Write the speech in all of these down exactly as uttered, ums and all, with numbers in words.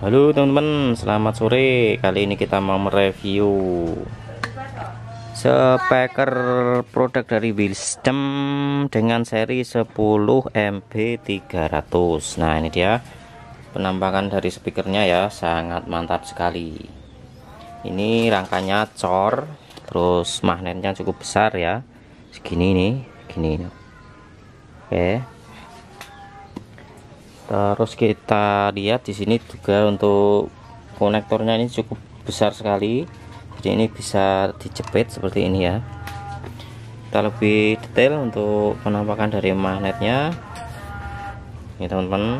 Halo teman-teman, selamat sore. Kali ini kita mau mereview speaker produk dari Wisdom dengan seri sepuluh M B tiga ratus. Nah, ini dia penampakan dari speakernya ya, sangat mantap sekali. Ini rangkanya cor, terus magnetnya cukup besar ya, segini nih, gini. Oke. Terus kita lihat di sini juga untuk konektornya ini cukup besar sekali, jadi ini bisa dijepit seperti ini ya. Kita lebih detail untuk penampakan dari magnetnya ini teman-teman.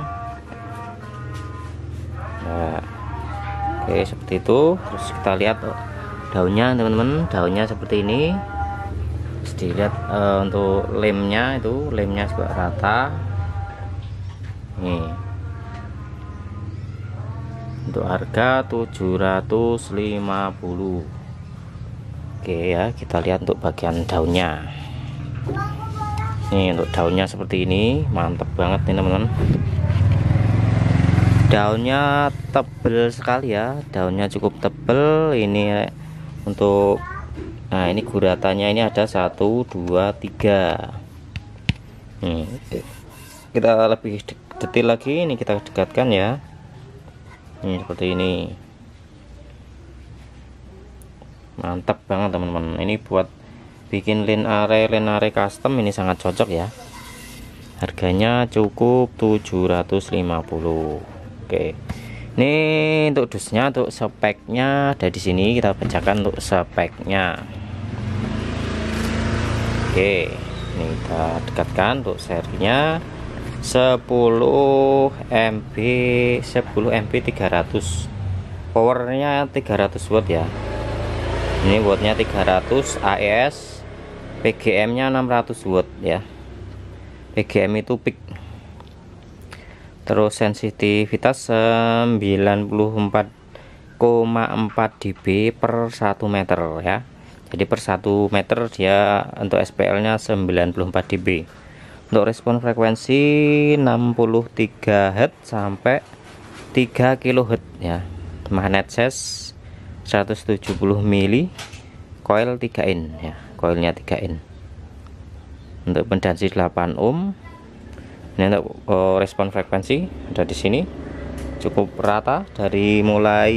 Nah, oke seperti itu. Terus kita lihat daunnya teman-teman, daunnya seperti ini. Terus dilihat uh, untuk lemnya, itu lemnya juga rata. Nih, untuk harga tujuh ratus lima puluh. Oke ya, kita lihat untuk bagian daunnya. Nih, untuk daunnya seperti ini, mantap banget nih teman-teman. Daunnya tebel sekali ya, daunnya cukup tebel. Ini untuk, nah ini guratannya ini ada satu dua tiga. Nih, kita lebih detail lagi, ini kita dekatkan ya. Ini seperti ini, mantap banget teman-teman. Ini buat bikin line array line array custom, ini sangat cocok ya. Harganya cukup tujuh ratus lima puluh. Oke, ini untuk dusnya, untuk speknya ada di sini. Kita bacakan untuk speknya. Oke, ini kita dekatkan untuk serinya sepuluh M B sepuluh M B tiga ratus, powernya tiga ratus watt ya. Ini wattnya tiga ratus, A E S, P G M nya enam ratus watt ya. P G M itu peak. Terus sensitivitas sembilan puluh empat koma empat dB per satu meter ya. Jadi per satu meter dia untuk S P L nya sembilan puluh empat dB. Untuk respon frekuensi enam puluh tiga hertz sampai tiga kilohertz ya. Magnet ses seratus tujuh puluh mili, coil tiga in ya, coilnya tiga in. Untuk pendansi delapan ohm. Ini untuk oh, respon frekuensi ada di sini. Cukup rata dari mulai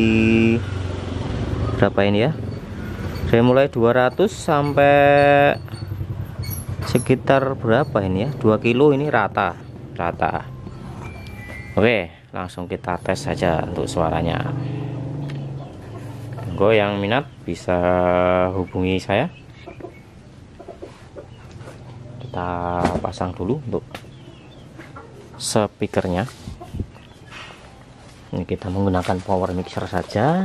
berapa ini ya? Dari mulai dua ratus sampai sekitar berapa ini ya, dua kilo, ini rata rata. Oke, langsung kita tes saja untuk suaranya. Monggo yang minat bisa hubungi saya. Kita pasang dulu untuk speakernya. Ini kita menggunakan power mixer saja.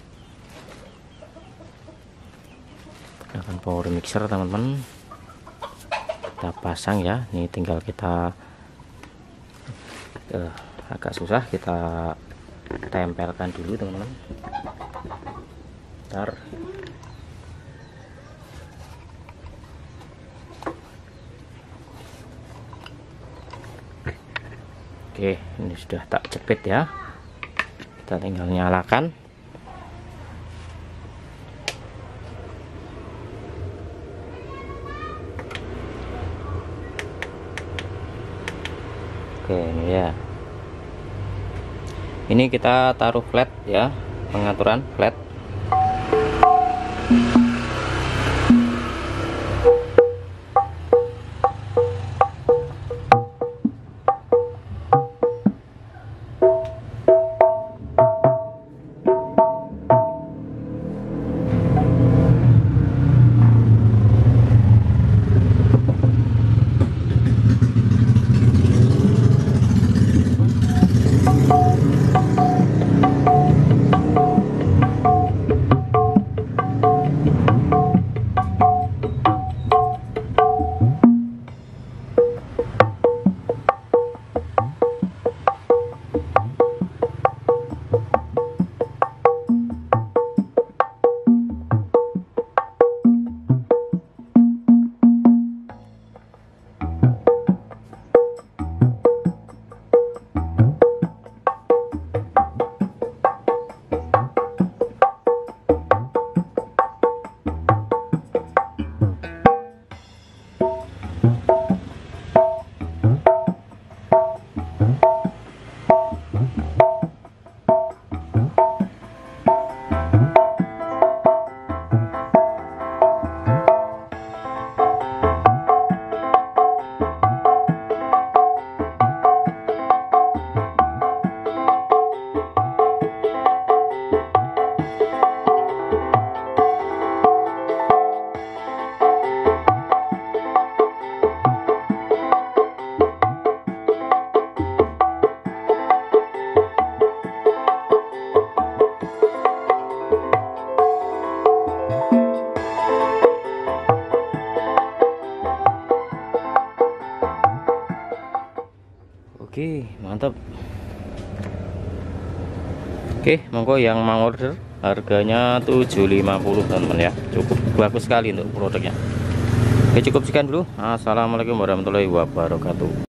Gunakan power mixer teman-teman. Kita pasang ya, ini tinggal kita uh, agak susah, kita tempelkan dulu teman-teman. Bentar. Oke, ini sudah tak jepit ya, kita tinggal nyalakan. Oke, ini ya. Ini kita taruh flat ya, pengaturan flat. Oke, mantap. Oke, monggo yang mau order harganya tujuh ratus lima puluh teman-teman ya. Cukup bagus sekali untuk produknya. Oke, cukup sekian dulu. Assalamualaikum warahmatullahi wabarakatuh.